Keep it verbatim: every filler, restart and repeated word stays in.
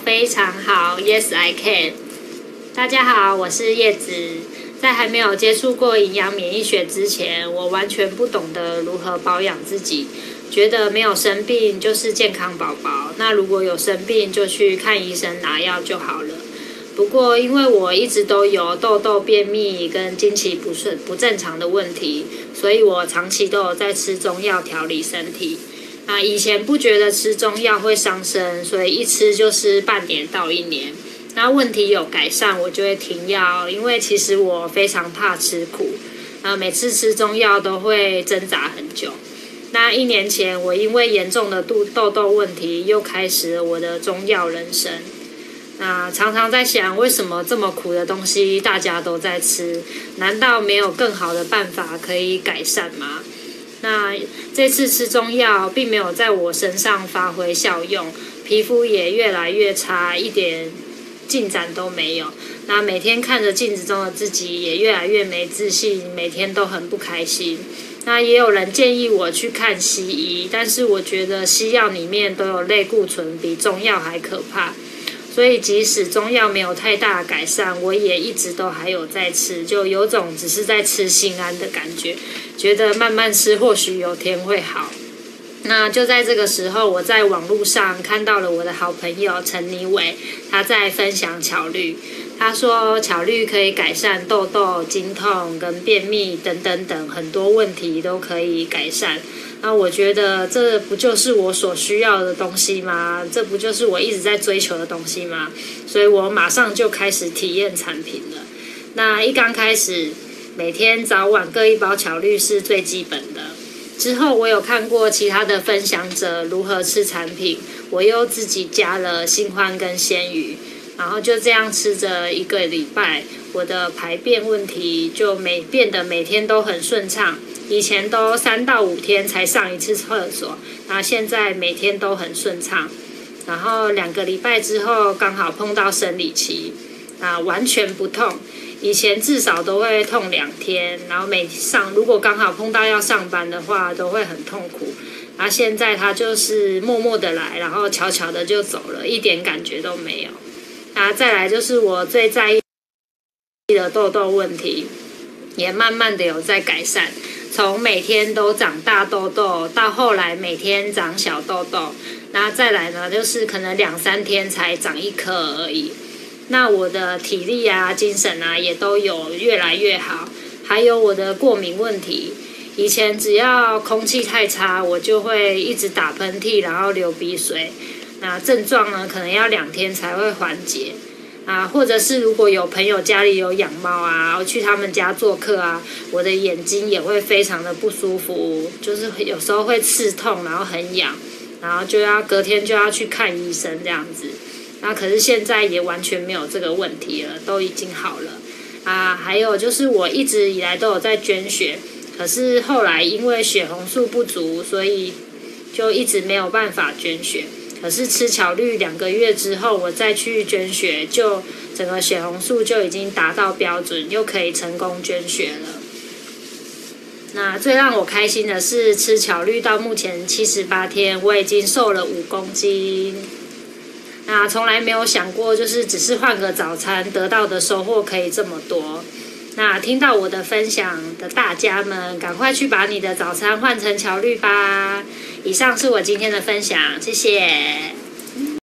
非常好 ，Yes I can。大家好，我是叶子。在还没有接触过营养免疫学之前，我完全不懂得如何保养自己，觉得没有生病就是健康宝宝。那如果有生病，就去看医生拿药就好了。不过，因为我一直都有痘痘、便秘跟经期不顺、不正常的问题，所以我长期都有在吃中药调理身体。那以前不觉得吃中药会伤身，所以一吃就是半年到一年。那问题有改善，我就会停药，因为其实我非常怕吃苦，那每次吃中药都会挣扎很久。那一年前，我因为严重的痘痘痘问题，又开始了我的中药人生。那常常在想，为什么这么苦的东西大家都在吃？难道没有更好的办法可以改善吗？那这次吃中药并没有在我身上发挥效用，皮肤也越来越差，一点进展都没有。那每天看着镜子中的自己也越来越没自信，每天都很不开心。那也有人建议我去看西医，但是我觉得西药里面都有类固醇，比中药还可怕。所以即使中药没有太大的改善，我也一直都还有在吃，就有种只是在吃心安的感觉，觉得慢慢吃或许有天会好。那就在这个时候，我在网络上看到了我的好朋友陈妮伟，他在分享巧绿。他说巧绿可以改善痘痘、经痛跟便秘等等等很多问题都可以改善。那我觉得这不就是我所需要的东西吗？这不就是我一直在追求的东西吗？所以我马上就开始体验产品了。那一刚开始，每天早晚各一包巧绿是最基本的。之后我有看过其他的分享者如何吃产品，我又自己加了新欢跟鲜鱼，然后就这样吃着一个礼拜，我的排便问题就每变得每天都很顺畅。以前都三到五天才上一次厕所，那现在每天都很顺畅。然后两个礼拜之后刚好碰到生理期，啊，完全不痛。以前至少都会痛两天，然后每上如果刚好碰到要上班的话，都会很痛苦。然后现在他就是默默的来，然后悄悄的就走了，一点感觉都没有。啊，再来就是我最在意的痘痘问题，也慢慢的有在改善。从每天都长大痘痘，到后来每天长小痘痘，那再来呢，就是可能两三天才长一颗而已。那我的体力啊、精神啊，也都有越来越好。还有我的过敏问题，以前只要空气太差，我就会一直打喷嚏，然后流鼻水。那症状呢，可能要两天才会缓解。啊，或者是如果有朋友家里有养猫啊，我去他们家做客啊，我的眼睛也会非常的不舒服，就是有时候会刺痛，然后很痒，然后就要隔天就要去看医生这样子。那可是现在也完全没有这个问题了，都已经好了。啊，还有就是我一直以来都有在捐血，可是后来因为血红素不足，所以就一直没有办法捐血。可是吃巧绿两个月之后，我再去捐血，就整个血红素就已经达到标准，又可以成功捐血了。那最让我开心的是，吃巧绿到目前七十八天，我已经瘦了五公斤。那从来没有想过，就是只是换个早餐得到的收获可以这么多。那听到我的分享的大家们，赶快去把你的早餐换成巧绿吧！以上是我今天的分享，谢谢。